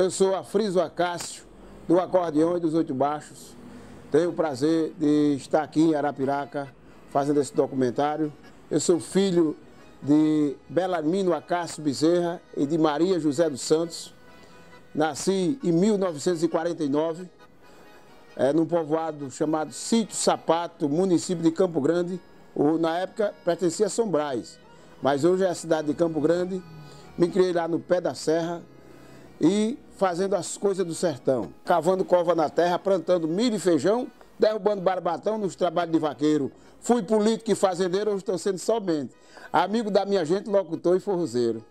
Eu sou Afriso Acácio, do acordeão e dos oito baixos. Tenho o prazer de estar aqui em Arapiraca, fazendo esse documentário. Eu sou filho de Belarmino Acácio Bezerra e de Maria José dos Santos. Nasci em 1949, num povoado chamado Sítio Sapato, município de Campo Grande. Na época pertencia a São Brás, mas hoje é a cidade de Campo Grande. Me criei lá no pé da serra e fazendo as coisas do sertão. Cavando cova na terra, plantando milho e feijão, derrubando barbatão nos trabalhos de vaqueiro. Fui político e fazendeiro, hoje estou sendo somente amigo da minha gente, locutor e forrozeiro.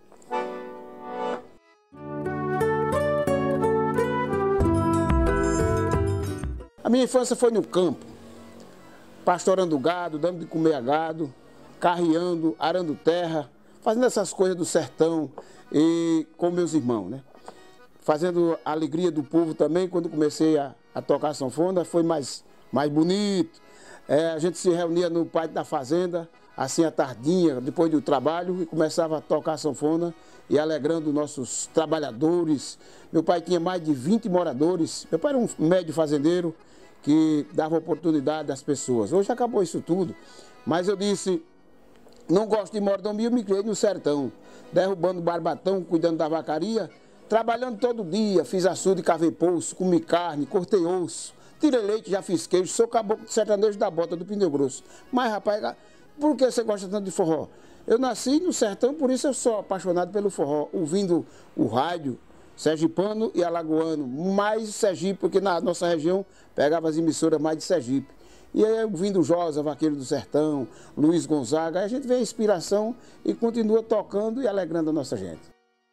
A minha infância foi no campo, pastorando gado, dando de comer a gado, carreando, arando terra, fazendo essas coisas do sertão e com meus irmãos, né? Fazendo a alegria do povo também. Quando comecei a tocar sanfona, foi mais bonito. A gente se reunia no pátio da fazenda, assim à tardinha, depois do trabalho, e começava a tocar sanfona e alegrando nossos trabalhadores. Meu pai tinha mais de 20 moradores. Meu pai era um médio fazendeiro que dava oportunidade às pessoas. Hoje acabou isso tudo, mas eu disse, não gosto de mordomia, eu me criei no sertão, derrubando barbatão, cuidando da vacaria, trabalhando todo dia, fiz açude, cavei poço, comi carne, cortei osso, tirei leite, já fiz queijo, sou caboclo de sertanejo da bota do pneu grosso. Mas, rapaz, por que você gosta tanto de forró? Eu nasci no sertão, por isso eu sou apaixonado pelo forró, ouvindo o rádio sergipano e alagoano, mais Sergipe, porque na nossa região pegava as emissoras mais de Sergipe. E aí, ouvindo Josa, Vaqueiro do Sertão, Luiz Gonzaga, aí a gente vê a inspiração e continua tocando e alegrando a nossa gente.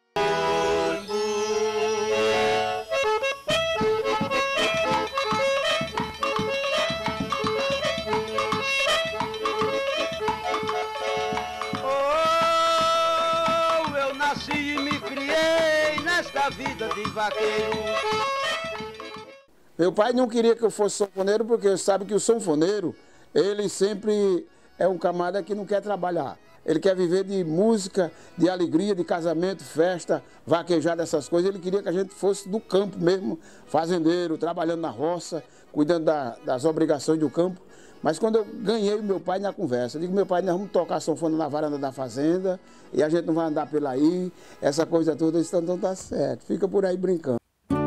Eu nasci e me criei nesta vida de vaqueiro. Meu pai não queria que eu fosse sanfoneiro, porque sabe que o sanfoneiro, ele sempre é um camarada que não quer trabalhar. Ele quer viver de música, de alegria, de casamento, festa, vaquejada, essas coisas. Ele queria que a gente fosse do campo mesmo, fazendeiro, trabalhando na roça, cuidando das obrigações do campo. Mas quando eu ganhei o meu pai na conversa, eu digo, meu pai, nós vamos tocar sanfona na varanda da fazenda e a gente não vai andar por aí, essa coisa toda, então tá certo, fica por aí brincando.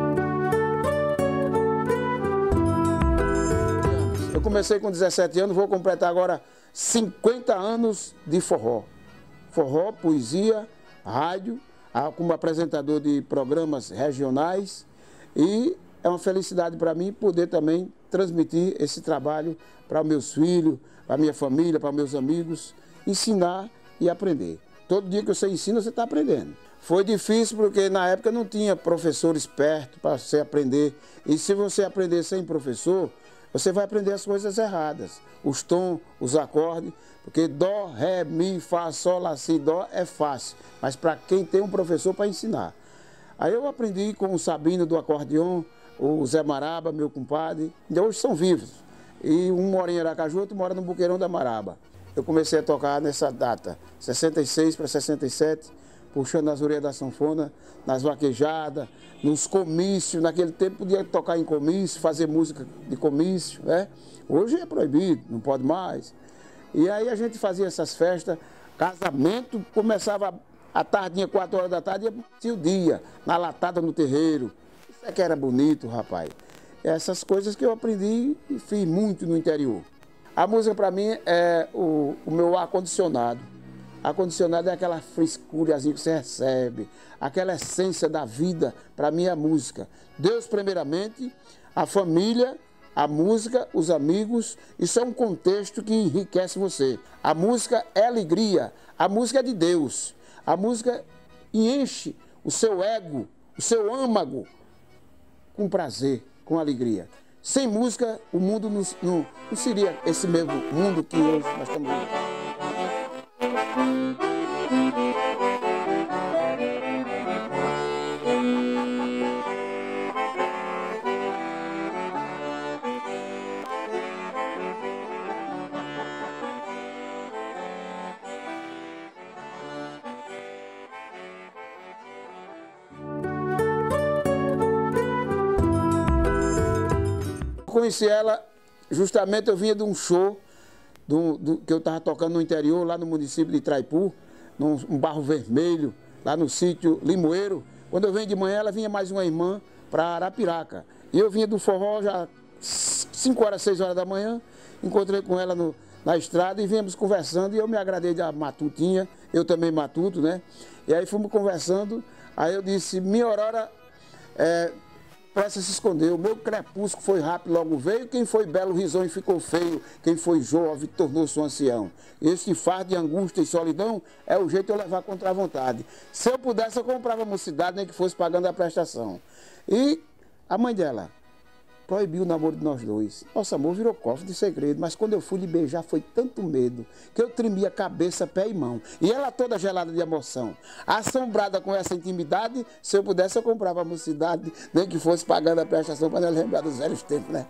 Eu comecei com 17 anos, vou completar agora 50 anos de forró. Forró, poesia, rádio, como apresentador de programas regionais, e é uma felicidade para mim poder também transmitir esse trabalho para meus filhos, para minha família, para meus amigos, ensinar e aprender. Todo dia que você ensina, você está aprendendo. Foi difícil porque na época não tinha professores perto para você aprender, e se você aprender sem professor, você vai aprender as coisas erradas, os tons, os acordes, porque dó, ré, mi, fá, sol, lá, si, dó é fácil, mas para quem tem um professor para ensinar. Aí eu aprendi com o Sabino do acordeão, o Zé Maraba, meu compadre, e hoje são vivos. E um mora em Aracaju, outro mora no Buqueirão da Maraba. Eu comecei a tocar nessa data, 66 para 67, puxando as orelhas da sanfona, nas vaquejadas, nos comícios. Naquele tempo podia tocar em comício, fazer música de comício, né? Hoje é proibido, não pode mais. E aí a gente fazia essas festas, casamento, começava à tardinha, 4 horas da tarde, e o dia, na latada no terreiro. Isso é que era bonito, rapaz. Essas coisas que eu aprendi e fiz muito no interior. A música para mim é o meu ar-condicionado. Ar-condicionado é aquela frescurazinha que você recebe, aquela essência da vida, para mim é a música. Deus primeiramente, a família, a música, os amigos, isso é um contexto que enriquece você. A música é alegria, a música é de Deus. A música enche o seu ego, o seu âmago, com prazer, com alegria. Sem música, o mundo não seria esse mesmo mundo que hoje nós estamos vivendo. conheci ela, justamente eu vinha de um show que eu estava tocando no interior, lá no município de Itraipu, num Barro Vermelho, lá no sítio Limoeiro. Quando eu venho de manhã, ela vinha mais uma irmã para Arapiraca. E eu vinha do forró já 5 horas, 6 horas da manhã, encontrei com ela na estrada e viemos conversando, e eu me agradei da matutinha, eu também matuto, né? E aí fomos conversando, aí eu disse, minha aurora pressa se escondeu, o meu crepúsculo foi rápido, logo veio, quem foi belo risonho ficou feio, quem foi jovem tornou-se um ancião. Este fardo de angústia e solidão é o jeito de eu levar contra a vontade. Se eu pudesse, eu comprava a mocidade, nem que fosse pagando a prestação. E a mãe dela proibiu o namoro de nós dois. Nosso amor virou cofre de segredo, mas quando eu fui lhe beijar foi tanto medo que eu tremia cabeça, pé e mão. E ela toda gelada de emoção. Assombrada com essa intimidade, se eu pudesse eu comprava a mocidade, nem que fosse pagando a prestação para ela lembrar dos velhos tempos, né?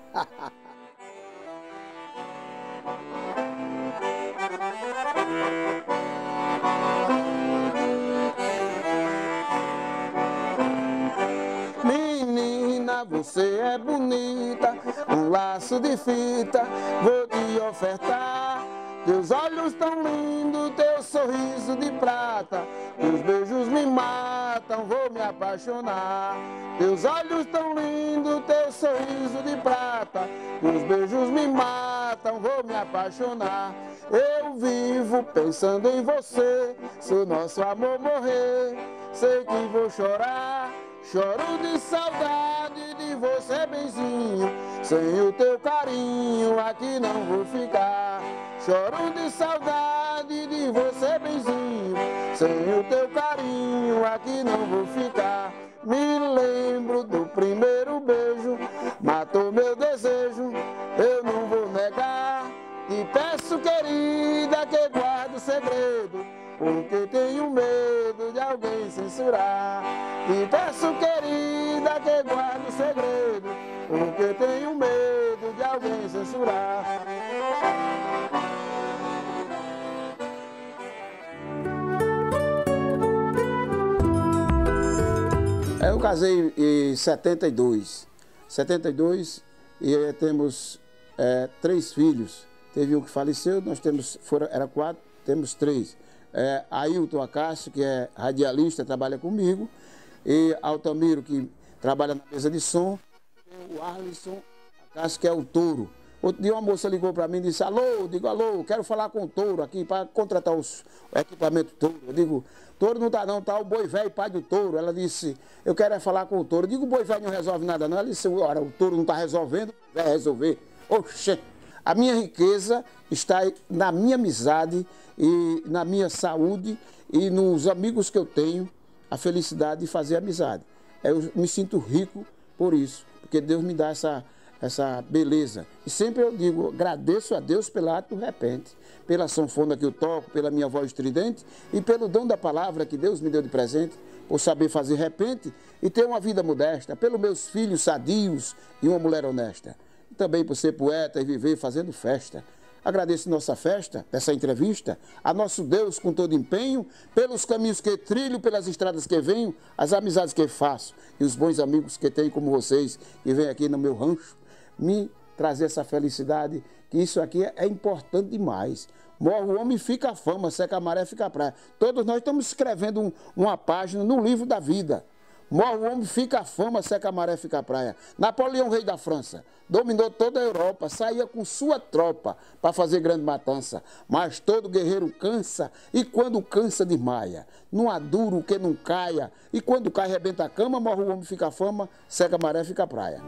Você é bonita, um laço de fita, vou te ofertar. Teus olhos tão lindos, teu sorriso de prata, teus beijos me matam, vou me apaixonar. Teus olhos tão lindos, teu sorriso de prata, teus beijos me matam, vou me apaixonar. Eu vivo pensando em você, se o nosso amor morrer, sei que vou chorar. Choro de saudade de você, benzinho, sem o teu carinho aqui não vou ficar. Choro de saudade de você, benzinho, sem o teu carinho aqui não vou ficar. Me lembro do primeiro beijo, matou meu desejo, eu não vou negar. Te peço, querida, que guarde o segredo, porque tenho medo de alguém censurar. Te peço, querida, que guarde o segredo, porque tenho medo de alguém censurar. Eu casei em 72. 72 e temos 3 filhos. Teve um que faleceu, nós temos, era 4, temos 3. Ailton Acácio, que é radialista, trabalha comigo, e Altamiro, que trabalha na mesa de som, e o Arlisson Acácio, que é o touro. Outro dia uma moça ligou para mim e disse, alô, eu digo, alô, quero falar com o touro aqui para contratar o equipamento touro. Eu digo, touro não tá não, tá o boi velho, pai do touro. Ela disse, eu quero falar com o touro. Eu digo, o boi velho não resolve nada não. Ela disse, ora, o touro não está resolvendo, vai resolver. Oxê, a minha riqueza está na minha amizade e na minha saúde e nos amigos que eu tenho, a felicidade de fazer amizade. Eu me sinto rico por isso, porque Deus me dá essa beleza. E sempre eu digo, agradeço a Deus pela ato do repente, pela sanfona que eu toco, pela minha voz estridente e pelo dom da palavra que Deus me deu de presente, por saber fazer repente e ter uma vida modesta, pelos meus filhos sadios e uma mulher honesta. E também por ser poeta e viver fazendo festa. Agradeço nossa festa, essa entrevista, a nosso Deus com todo empenho, pelos caminhos que trilho, pelas estradas que venho, as amizades que faço e os bons amigos que tenho como vocês, que vêm aqui no meu rancho, me trazer essa felicidade, que isso aqui é importante demais. Morre o homem, fica a fama, seca a maré, fica a praia. Todos nós estamos escrevendo uma página no livro da vida. Morre o homem, fica a fama, seca a maré, fica a praia. Napoleão, rei da França, dominou toda a Europa, saía com sua tropa para fazer grande matança. Mas todo guerreiro cansa, e quando cansa desmaia. Não há duro que não caia, e quando cai rebenta a cama, morre o homem, fica a fama, seca a maré, fica a praia.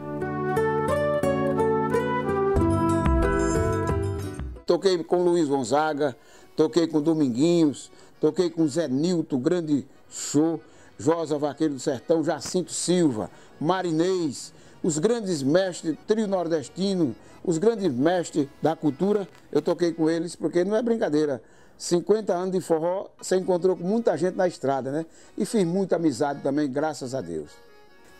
Toquei com Luiz Gonzaga, toquei com Dominguinhos, toquei com Zé Nilton, grande show, Josa Vaqueiro do Sertão, Jacinto Silva, Marinês, os grandes mestres, trio nordestino, os grandes mestres da cultura, eu toquei com eles, porque não é brincadeira. 50 anos de forró, você encontrou com muita gente na estrada, né? E fiz muita amizade também, graças a Deus.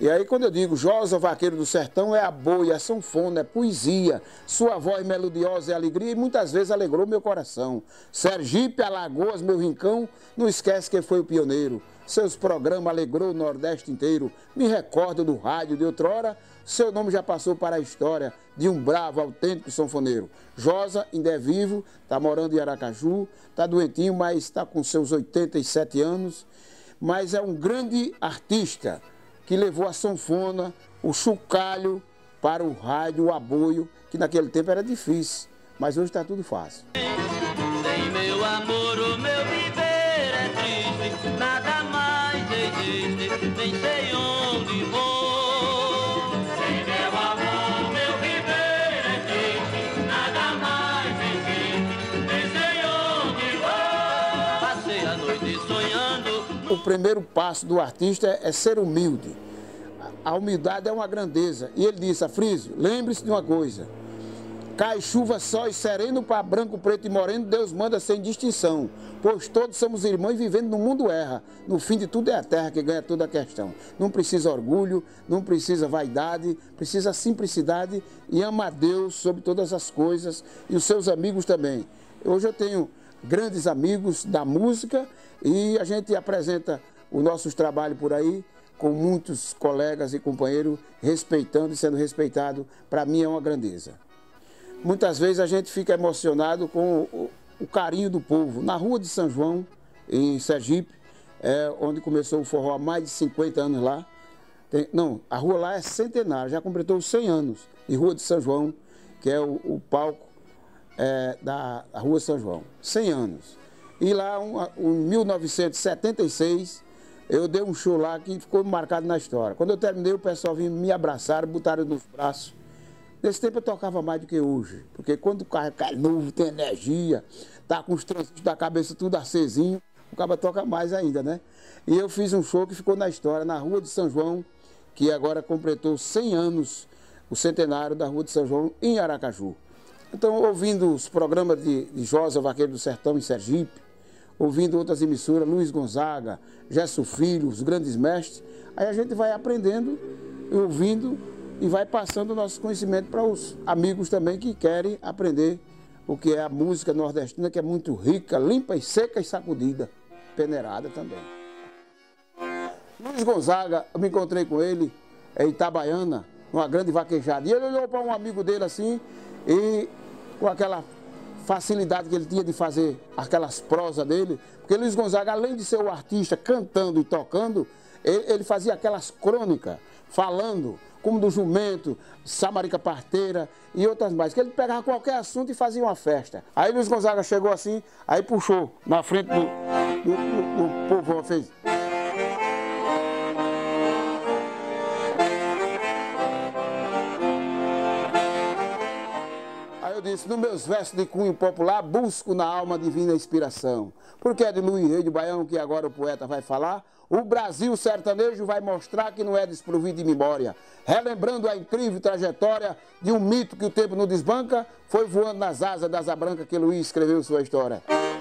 E aí quando eu digo Josa, vaqueiro do sertão, é a boia, é sanfona, é poesia. Sua voz melodiosa é alegria e muitas vezes alegrou meu coração. Sergipe, Alagoas, meu rincão, não esquece quem foi o pioneiro. Seus programas alegrou o Nordeste inteiro. Me recordo do rádio de outrora, seu nome já passou para a história de um bravo, autêntico sanfoneiro. Josa ainda é vivo, está morando em Aracaju, está doentinho, mas está com seus 87 anos. Mas é um grande artista que levou a sanfona, o chocalho para o rádio, o aboio, que naquele tempo era difícil, mas hoje está tudo fácil. Sem meu amor, o meu viver é triste, nada mais existe, nem sei onde vou. Sem meu amor, meu viver é triste, nada mais existe, nem sei onde vou. Passei a noite sonhando. O primeiro passo do artista é ser humilde. A humildade é uma grandeza. E ele disse, Afrísio, lembre-se de uma coisa. Cai chuva, sol e sereno para branco, preto e moreno, Deus manda sem distinção. Pois todos somos irmãos e vivendo no mundo erra. No fim de tudo é a terra que ganha toda a questão. Não precisa orgulho, não precisa vaidade, precisa simplicidade e ama a Deus sobre todas as coisas e os seus amigos também. Hoje eu tenho grandes amigos da música e a gente apresenta os nossos trabalhos por aí com muitos colegas e companheiros respeitando e sendo respeitado. Para mim é uma grandeza. Muitas vezes a gente fica emocionado com o carinho do povo. Na Rua de São João, em Sergipe, onde começou o forró há mais de 50 anos lá. A rua lá é centenária, já completou 100 anos. E Rua de São João, que é o palco da Rua São João, 100 anos. E lá, em 1976, eu dei um show lá que ficou marcado na história. Quando eu terminei, o pessoal vinha me abraçar, botaram nos braços. Nesse tempo eu tocava mais do que hoje, porque quando o carro cai novo, tem energia, tá com os trânsitos da cabeça tudo acesinho, o cara toca mais ainda, né? E eu fiz um show que ficou na história, na Rua de São João, que agora completou 100 anos, o centenário da Rua de São João, em Aracaju. Então, ouvindo os programas de Josa, vaqueiro do sertão, em Sergipe, ouvindo outras emissoras, Luiz Gonzaga, Gesso Filho, os grandes mestres, aí a gente vai aprendendo, ouvindo e vai passando o nosso conhecimento para os amigos também que querem aprender o que é a música nordestina, que é muito rica, limpa e seca e sacudida, peneirada também. Luiz Gonzaga, eu me encontrei com ele em Itabaiana, numa grande vaquejada, e ele olhou para um amigo dele assim, e com aquela facilidade que ele tinha de fazer aquelas prosas dele, porque Luiz Gonzaga, além de ser o artista cantando e tocando, ele fazia aquelas crônicas, falando, como do jumento, Samarica Parteira e outras mais, que ele pegava qualquer assunto e fazia uma festa. Aí Luiz Gonzaga chegou assim, aí puxou na frente do povo, fez... Eu disse, nos meus versos de cunho popular, busco na alma divina inspiração. Porque é de Luiz Rei de Baião que agora o poeta vai falar, o Brasil sertanejo vai mostrar que não é desprovido de memória. Relembrando a incrível trajetória de um mito que o tempo não desbanca, foi voando nas asas da asa branca que Luiz escreveu sua história.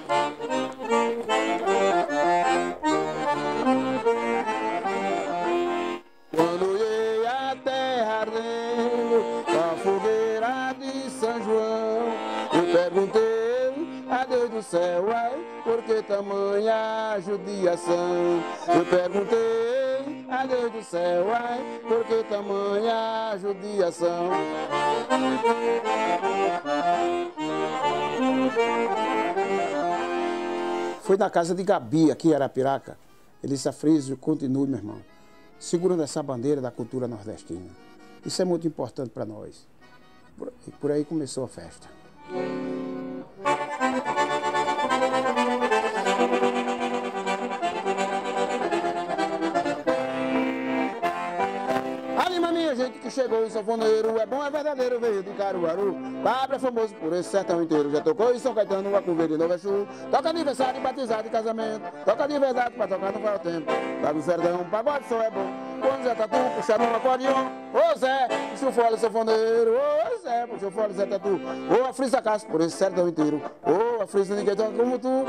Quando ia a terra ardendo, a fogueira de São João, eu perguntei a Deus do céu, ai, por que tamanha judiação? Eu perguntei a Deus do céu, ai, por que tamanha judiação? Foi na casa de Gabi, aqui em Arapiraca. Ele disse, Afrísio, continue, meu irmão, segurando essa bandeira da cultura nordestina. Isso é muito importante para nós. E por aí começou a festa. Anima minha gente que chegou, o sanfoneiro é bom, é verdadeiro, veio de Caruaru. Cabra é famoso por esse sertão inteiro. Já tocou em São Caetano, Acuveiro e Nova Chu. Toca aniversário, batizado e casamento. Toca de verdade pra tocar no qual tempo. Lá no sertão, pagode só é bom. Quando Zé Tatu puxar no acordeon, ô Zé, puxa o fole sanfoneiro, ô Zé, puxa o fole Zé Tatu, ô Afrísio Acácio por esse sertão inteiro, ô Afrísio ninguém toca como tu.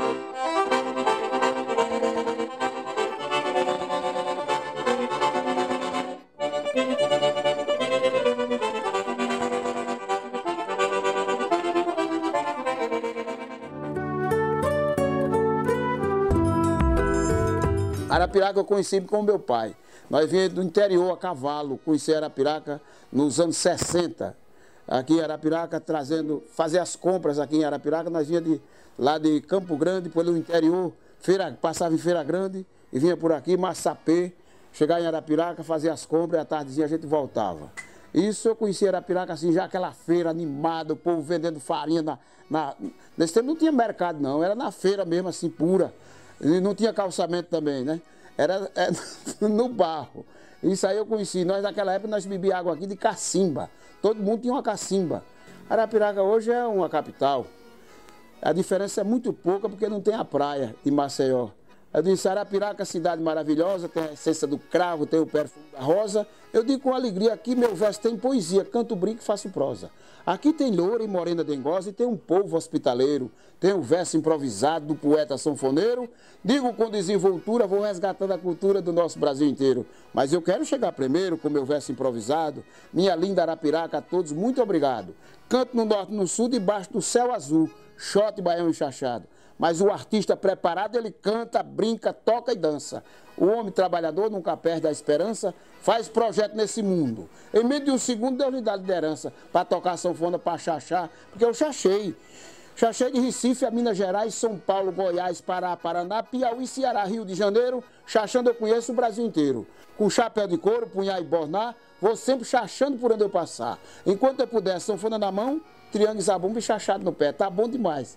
Arapiraca eu conheci com meu pai. Nós vinha do interior a cavalo, conheci Arapiraca nos anos 60. Aqui em Arapiraca, fazer as compras aqui em Arapiraca, nós vinha lá de Campo Grande, pelo interior, passava em Feira Grande e vinha por aqui, Massapê, chegar em Arapiraca, fazer as compras e à tardezinha a gente voltava. Isso eu conheci Arapiraca assim, já aquela feira animada, o povo vendendo farinha nesse tempo não tinha mercado não, era na feira mesmo assim, pura. E não tinha calçamento também, né? Era no barro. Isso aí eu conheci. Nós naquela época nós bebíamos água aqui de cacimba. Todo mundo tinha uma cacimba. Arapiraca hoje é uma capital. A diferença é muito pouca porque não tem a praia de Maceió. Eu disse, Arapiraca, cidade maravilhosa, tem a essência do cravo, tem o perfume da rosa. Eu digo com alegria, aqui meu verso tem poesia, canto brinco e faço prosa. Aqui tem loura e morena dengosa e tem um povo hospitaleiro. Tem o verso improvisado do poeta sanfoneiro. Digo com desenvoltura, vou resgatando a cultura do nosso Brasil inteiro. Mas eu quero chegar primeiro com meu verso improvisado. Minha linda Arapiraca, a todos, muito obrigado. Canto no norte e no sul, debaixo do céu azul, xote, baião e chachado. Mas o artista preparado, ele canta, brinca, toca e dança. O homem trabalhador nunca perde a esperança, faz projeto nesse mundo. Em meio de um segundo, Deus lhe dá liderança para tocar sanfona, para chachar, porque eu chachei. Chachei de Recife a Minas Gerais, São Paulo, Goiás, Pará, Paraná, Piauí, Ceará, Rio de Janeiro. Chachando eu conheço o Brasil inteiro. Com chapéu de couro, punhal e borná, vou sempre chachando por onde eu passar. Enquanto eu puder, sanfona na mão, triângulo, zabumba e chachado no pé. Tá bom demais.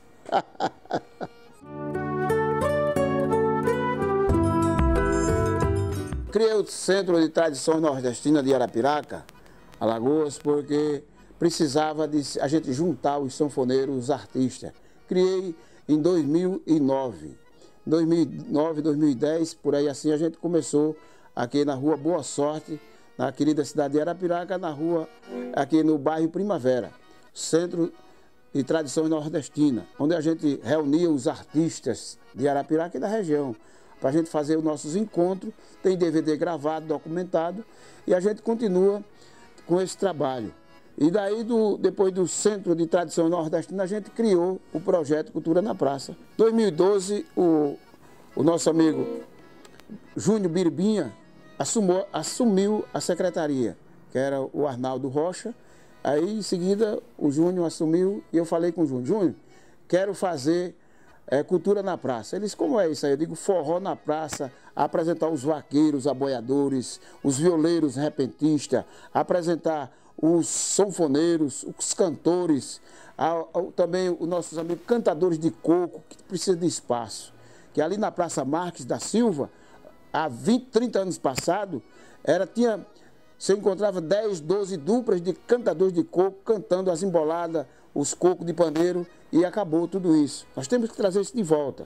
Criei o Centro de Tradições Nordestinas de Arapiraca, Alagoas, porque precisava de a gente juntar os sanfoneiros, os artistas. Criei em 2009. 2009, 2010, por aí assim, a gente começou aqui na rua Boa Sorte, na querida cidade de Arapiraca, na rua, aqui no bairro Primavera, Centro de Tradições Nordestinas, onde a gente reunia os artistas de Arapiraca e da região, para a gente fazer os nossos encontros. Tem DVD gravado, documentado, e a gente continua com esse trabalho. E daí, depois do Centro de Tradição Nordestina, a gente criou o projeto Cultura na Praça. Em 2012, o nosso amigo Júnior Biribinha assumiu a secretaria, que era o Arnaldo Rocha. Aí, em seguida, o Júnior assumiu e eu falei com o Júnior: Júnior, quero fazer cultura na praça. Ele disse: como é isso aí? Eu digo: forró na praça, apresentar os vaqueiros, aboiadores, os violeiros repentistas, apresentar os sanfoneiros, os cantores, também os nossos amigos cantadores de coco, que precisam de espaço. Que ali na Praça Marques da Silva, há 20, 30 anos passado, você encontrava 10, 12 duplas de cantadores de coco cantando as emboladas, os cocos de pandeiro, e acabou tudo isso. Nós temos que trazer isso de volta.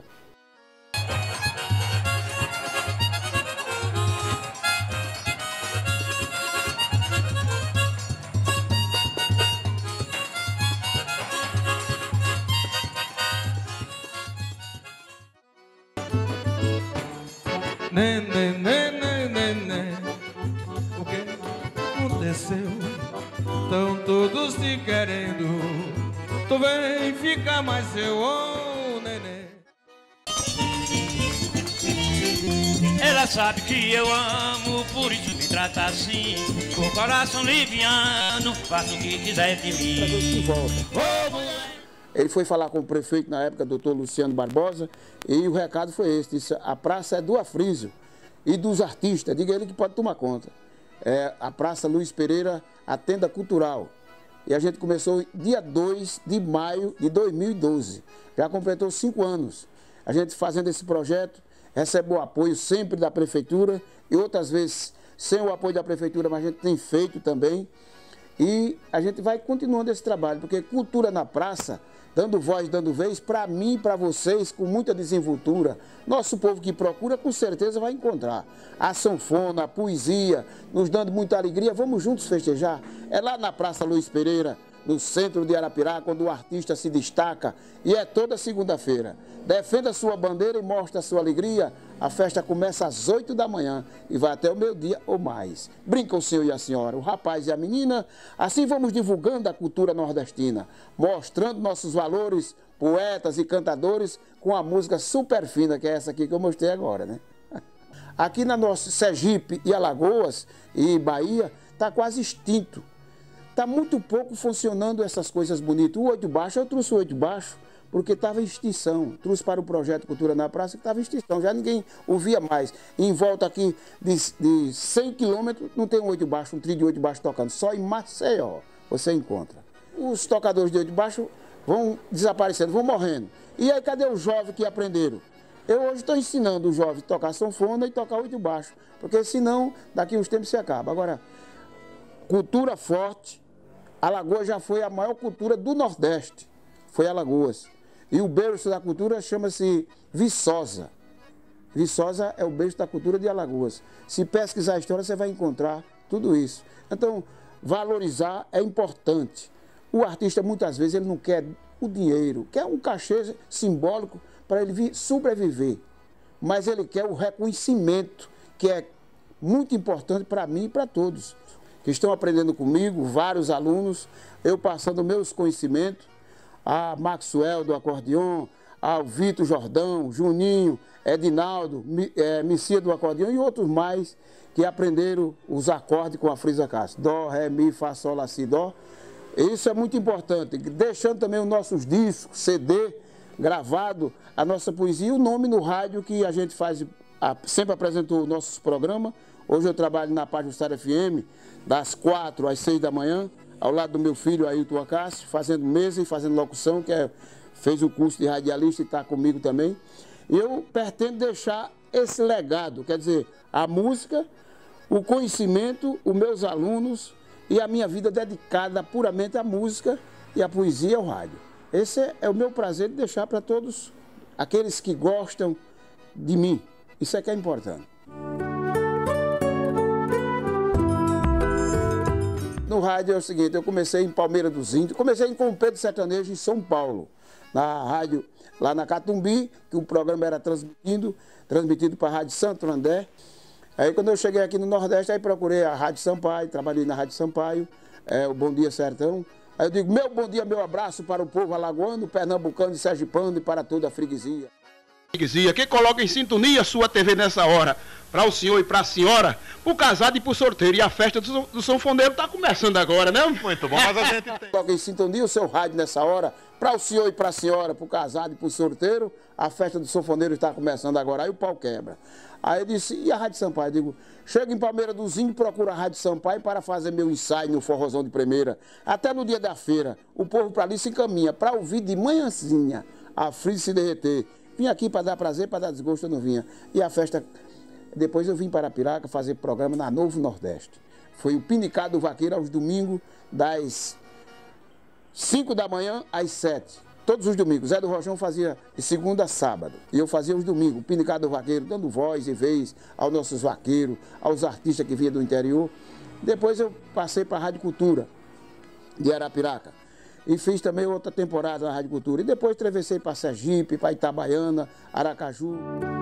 Nenê, nenê, nenê, o que aconteceu? Estão todos te querendo, tu vem ficar mais seu, oh, nenê. Ela sabe que eu amo, por isso me trata assim, com coração liviano, faço o que quiser de mim. Ele foi falar com o prefeito na época, doutor Luciano Barbosa, e o recado foi esse: disse, a praça é do Afrísio e dos artistas, diga ele que pode tomar conta. É a Praça Luiz Pereira, a tenda cultural. E a gente começou dia 2 de maio de 2012, já completou 5 anos. A gente fazendo esse projeto, recebeu o apoio sempre da prefeitura, e outras vezes sem o apoio da prefeitura, mas a gente tem feito também. E a gente vai continuando esse trabalho, porque cultura na praça, dando voz, dando vez, para mim e para vocês, com muita desenvoltura. Nosso povo que procura, com certeza vai encontrar. A sanfona, a poesia, nos dando muita alegria. Vamos juntos festejar. É lá na Praça Luiz Pereira, no centro de Arapiraca, quando o artista se destaca, e é toda segunda-feira. Defenda a sua bandeira e mostre a sua alegria. A festa começa às 8 da manhã e vai até o meio-dia ou mais. Brinca o senhor e a senhora, o rapaz e a menina. Assim vamos divulgando a cultura nordestina, mostrando nossos valores, poetas e cantadores, com a música super fina, que é essa aqui que eu mostrei agora, né? Aqui na nossa Sergipe e Alagoas e Bahia, está quase extinto. Está muito pouco funcionando essas coisas bonitas. O Oito Baixo, eu trouxe o Oito Baixo porque estava em extinção. Trouxe para o projeto Cultura na Praça que estava em extinção. Já ninguém ouvia mais. Em volta aqui de 100 quilômetros não tem um Oito Baixo, um trio de Oito Baixo tocando. Só em Maceió você encontra. Os tocadores de Oito Baixo vão desaparecendo, vão morrendo. E aí cadê os jovens que aprenderam? Eu hoje estou ensinando os jovens a tocar sanfona e tocar Oito Baixo. Porque senão daqui uns tempos se acaba. Agora, cultura forte. Alagoas já foi a maior cultura do Nordeste, foi Alagoas. E o berço da cultura chama-se Viçosa. Viçosa é o berço da cultura de Alagoas. Se pesquisar a história, você vai encontrar tudo isso. Então, valorizar é importante. O artista, muitas vezes, ele não quer o dinheiro, quer um cachê simbólico para ele sobreviver. Mas ele quer o reconhecimento, que é muito importante para mim e para todos que estão aprendendo comigo, vários alunos, eu passando meus conhecimentos, a Maxwell do acordeon, ao Vitor Jordão, Juninho, Edinaldo, Missia do acordeon e outros mais que aprenderam os acordes com a Frisa Castro. Dó, Ré, Mi, Fá, Sol, Lá, Si, Dó. Isso é muito importante, deixando também os nossos discos, CD, gravado, a nossa poesia e o nome no rádio que a gente faz, sempre apresentou nossos programas. Hoje eu trabalho na Paz Jussara FM, das 4 às 6 da manhã, ao lado do meu filho Ailton Acácio, fazendo mesa e fazendo locução, que fez o curso de radialista e está comigo também. E eu pretendo deixar esse legado, quer dizer, a música, o conhecimento, os meus alunos e a minha vida dedicada puramente à música e à poesia e ao rádio. Esse é o meu prazer de deixar para todos aqueles que gostam de mim. Isso é que é importante. No rádio é o seguinte, eu comecei em Palmeira dos Índios, comecei com o Pedro Sertanejo em São Paulo, na rádio lá na Catumbi, que o programa era transmitido para a Rádio Santo André. Aí quando eu cheguei aqui no Nordeste, aí procurei a Rádio Sampaio, trabalhei na Rádio Sampaio, o Bom Dia Sertão. Aí eu digo, meu bom dia, meu abraço para o povo alagoano, pernambucano, sergipano e para toda a freguesia. Que coloca em sintonia sua TV nessa hora, para o senhor e para a senhora, por casado e por sorteiro. E a festa do sanfoneiro está começando agora, né? Muito bom, mas a gente tem. Coloca em sintonia o seu rádio nessa hora, para o senhor e para a senhora, por casado e por sorteiro, a festa do sanfoneiro está começando agora. Aí o pau quebra. Aí eu disse, e a Rádio Sampaio? Eu digo, chego em Palmeira dos Índios, procuro a Rádio Sampaio para fazer meu ensaio no forrozão de primeira. Até no dia da feira, o povo para ali se encaminha, para ouvir de manhãzinha a Frisa se derreter. Vim aqui para dar prazer, para dar desgosto, eu não vinha. E a festa, depois eu vim para Arapiraca fazer programa na Novo Nordeste. Foi o Pinicado do Vaqueiro aos domingos, das 5 da manhã às 7. Todos os domingos. Zé do Rojão fazia de segunda a sábado. E eu fazia os domingos, o Pinicado do Vaqueiro, dando voz e vez aos nossos vaqueiros, aos artistas que vinham do interior. Depois eu passei para a Rádio Cultura de Arapiraca. E fiz também outra temporada na Rádio Cultura. E depois atravessei para Sergipe, para Itabaiana, Aracaju.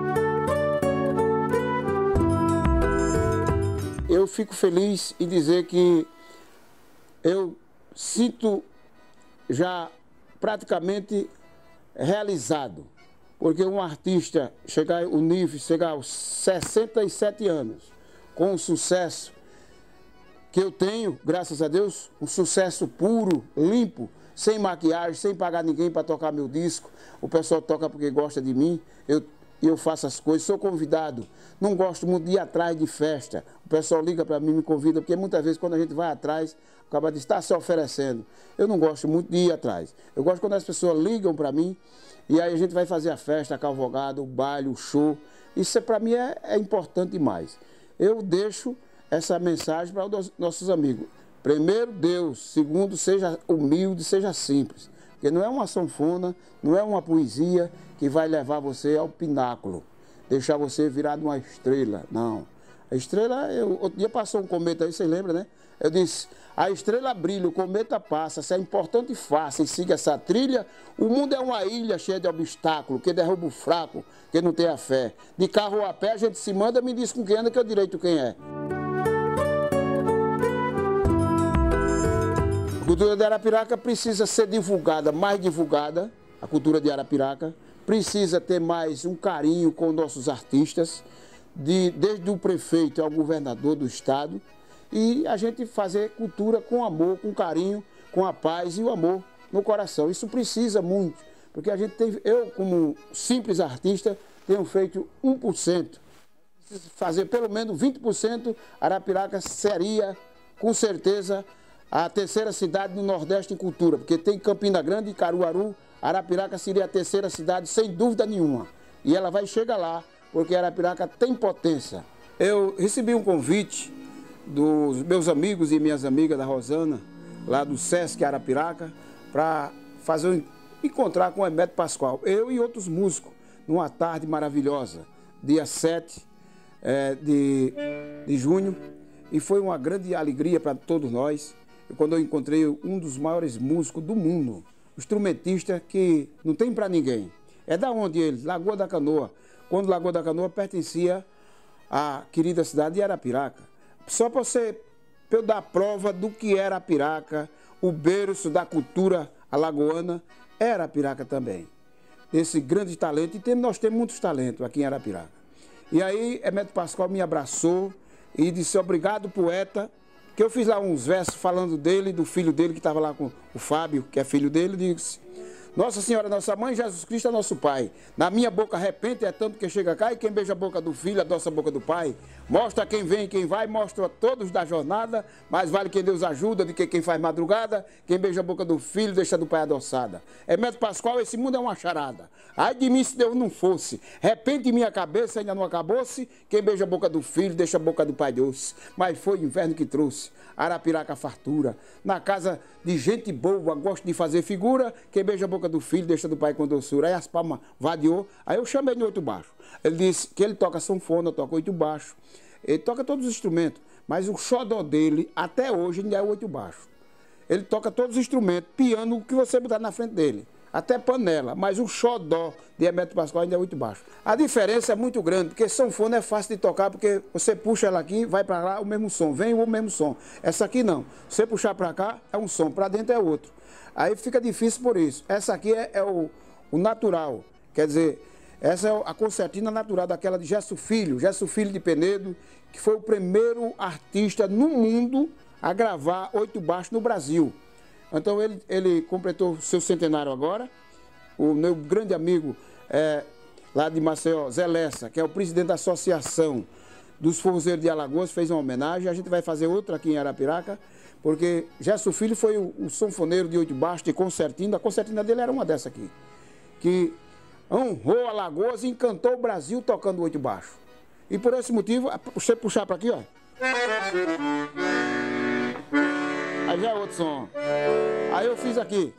Eu fico feliz em dizer que eu sinto já praticamente realizado. Porque um artista chegar aos 67 anos, com o sucesso que eu tenho, graças a Deus, um sucesso puro, limpo, sem maquiagem, sem pagar ninguém para tocar meu disco. O pessoal toca porque gosta de mim, eu faço as coisas, sou convidado. Não gosto muito de ir atrás de festa. O pessoal liga para mim, me convida, porque muitas vezes quando a gente vai atrás, acaba de estar se oferecendo. Eu não gosto muito de ir atrás. Eu gosto quando as pessoas ligam para mim e aí a gente vai fazer a festa, a cavalgada, o baile, o show. Isso para mim é importante demais. Eu deixo essa mensagem para os nossos amigos. Primeiro, Deus. Segundo, seja humilde, seja simples. Porque não é uma sanfona, não é uma poesia que vai levar você ao pináculo, deixar você virado uma estrela. Não. A estrela, outro dia passou um cometa aí, vocês lembram, né? Eu disse, a estrela brilha, o cometa passa, se é importante, faça e siga essa trilha. O mundo é uma ilha cheia de obstáculos, que derruba o fraco, que não tem a fé. De carro ou a pé, a gente se manda, me diz com quem anda que eu direito quem é. A cultura de Arapiraca precisa ser divulgada, mais divulgada, a cultura de Arapiraca. Precisa ter mais um carinho com nossos artistas, desde o prefeito ao governador do estado, e a gente fazer cultura com amor, com carinho, com a paz e o amor no coração. Isso precisa muito, porque a gente tem, eu como simples artista, tenho feito 1%. Fazer pelo menos 20%, Arapiraca seria, com certeza, a terceira cidade do Nordeste em cultura, porque tem Campina Grande e Caruaru. Arapiraca seria a terceira cidade, sem dúvida nenhuma. E ela vai chegar lá, porque Arapiraca tem potência. Eu recebi um convite dos meus amigos e minhas amigas da Rosana, lá do Sesc Arapiraca, para encontrar com o Hermeto Pascoal. Eu e outros músicos, numa tarde maravilhosa, dia 7 de junho. E foi uma grande alegria para todos nós, quando eu encontrei um dos maiores músicos do mundo, um instrumentista que não tem para ninguém. É da onde ele? Lagoa da Canoa. Quando Lagoa da Canoa pertencia à querida cidade de Arapiraca. Só para eu dar prova do que era Arapiraca, o berço da cultura alagoana, é Arapiraca também. Esse grande talento, e nós temos muitos talentos aqui em Arapiraca. E aí, Hermeto Pascoal me abraçou e disse: obrigado, poeta, que eu fiz lá uns versos falando dele, do filho dele que estava lá com o Fábio, que é filho dele. Disse: Nossa Senhora, nossa mãe, Jesus Cristo é nosso Pai. Na minha boca repente é tanto que chega cá, e quem beija a boca do filho adoça a boca do pai. Mostra quem vem e quem vai, mostra a todos da jornada, mais vale quem Deus ajuda do que quem faz madrugada. Quem beija a boca do filho deixa do pai adoçada. Hermeto Pascoal, esse mundo é uma charada. Ai de mim se Deus não fosse. Repente minha cabeça ainda não acabou-se. Quem beija a boca do filho deixa a boca do pai doce. Mas foi o inverno que trouxe Arapiraca fartura. Na casa de gente boa, gosto de fazer figura. Quem beija a boca do filho deixa do pai com doçura. Aí as palmas vadiou. Aí eu chamei de oito baixo. Ele disse que ele toca sanfona, toca oito baixo. Ele toca todos os instrumentos, mas o xodó dele, até hoje, ainda é o oito baixo. Ele toca todos os instrumentos, piano, o que você botar na frente dele, até panela, mas o xodó de Hermeto Pascoal ainda é oito baixo. A diferença é muito grande, porque sanfona é fácil de tocar, porque você puxa ela aqui, vai para lá, o mesmo som, vem o mesmo som. Essa aqui não, você puxar para cá é um som, para dentro é outro. Aí fica difícil por isso. Essa aqui é o natural, quer dizer, essa é a concertina natural daquela de Gesso Filho de Penedo, que foi o primeiro artista no mundo a gravar oito baixos no Brasil. Então ele completou seu centenário agora. O meu grande amigo lá de Maceió, Zé Lessa, que é o presidente da Associação dos Forrozeiros de Alagoas, fez uma homenagem. A gente vai fazer outra aqui em Arapiraca, porque Gesso Filho foi o sanfoneiro de oito baixos, de concertina. A concertina dele era uma dessa aqui, que honrou Alagoas e encantou o Brasil tocando oito baixo. E por esse motivo, você puxar para aqui, ó. Aí já é outro som. Aí eu fiz aqui.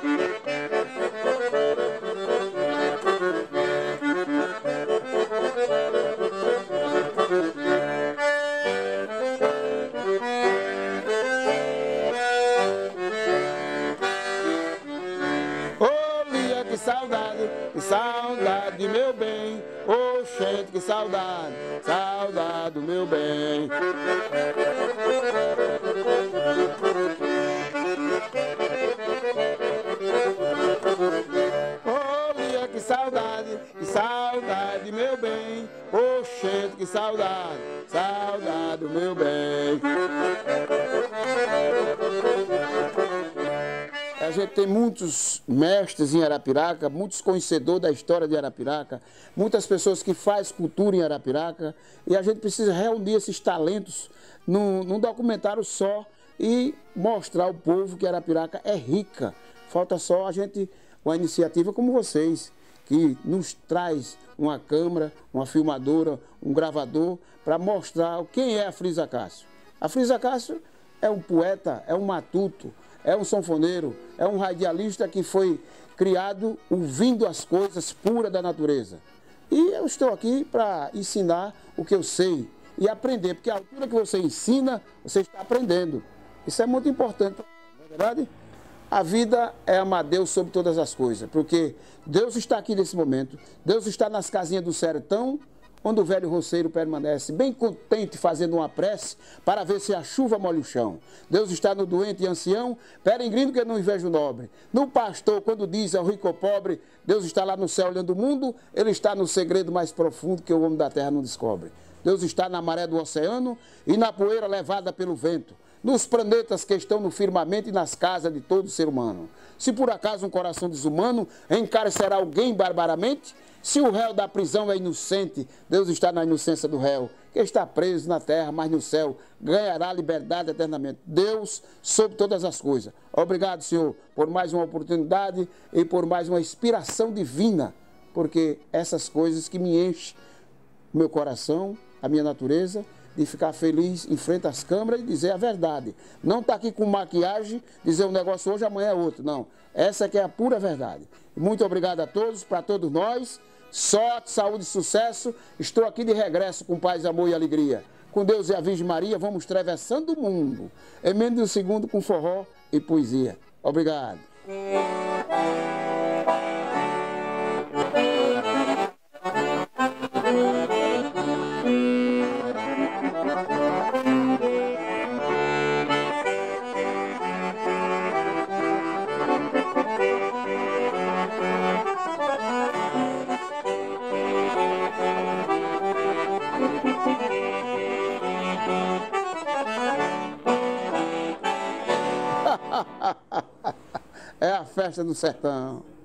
Olha que saudade, meu bem. Oxente, que saudade, saudade do meu bem. Olha que saudade, meu bem. Oxente, que saudade, saudade do meu bem. A gente tem muitos mestres em Arapiraca, muitos conhecedores da história de Arapiraca, muitas pessoas que fazem cultura em Arapiraca, e a gente precisa reunir esses talentos num documentário só e mostrar ao povo que Arapiraca é rica. Falta só a gente, uma iniciativa como vocês, que nos traz uma câmera, uma filmadora, um gravador, para mostrar quem é a Frisa Cássio. A Frisa Cássio é um poeta, é um matuto, é um sanfoneiro, é um radialista que foi criado ouvindo as coisas puras da natureza. E eu estou aqui para ensinar o que eu sei e aprender, porque a altura que você ensina, você está aprendendo. Isso é muito importante, não é verdade? A vida é amar Deus sobre todas as coisas, porque Deus está aqui nesse momento, Deus está nas casinhas do sertão, onde o velho roceiro permanece bem contente fazendo uma prece para ver se a chuva molha o chão. Deus está no doente e ancião, peregrino que não inveja o nobre. No pastor, quando diz ao rico ou pobre, Deus está lá no céu olhando o mundo, ele está no segredo mais profundo que o homem da terra não descobre. Deus está na maré do oceano e na poeira levada pelo vento, nos planetas que estão no firmamento e nas casas de todo ser humano. Se por acaso um coração desumano encarcerá alguém barbaramente, se o réu da prisão é inocente, Deus está na inocência do réu, que está preso na terra, mas no céu ganhará liberdade eternamente. Deus sobre todas as coisas. Obrigado, Senhor, por mais uma oportunidade e por mais uma inspiração divina, porque essas coisas que me enchem meu coração, a minha natureza, de ficar feliz em frente às câmeras e dizer a verdade. Não está aqui com maquiagem, dizer um negócio hoje, amanhã é outro. Não, essa que é a pura verdade. Muito obrigado a todos, para todos nós. Sorte, saúde e sucesso. Estou aqui de regresso com paz, amor e alegria. Com Deus e a Virgem Maria, vamos atravessando o mundo. Em menos de um segundo com forró e poesia. Obrigado. É a festa do sertão.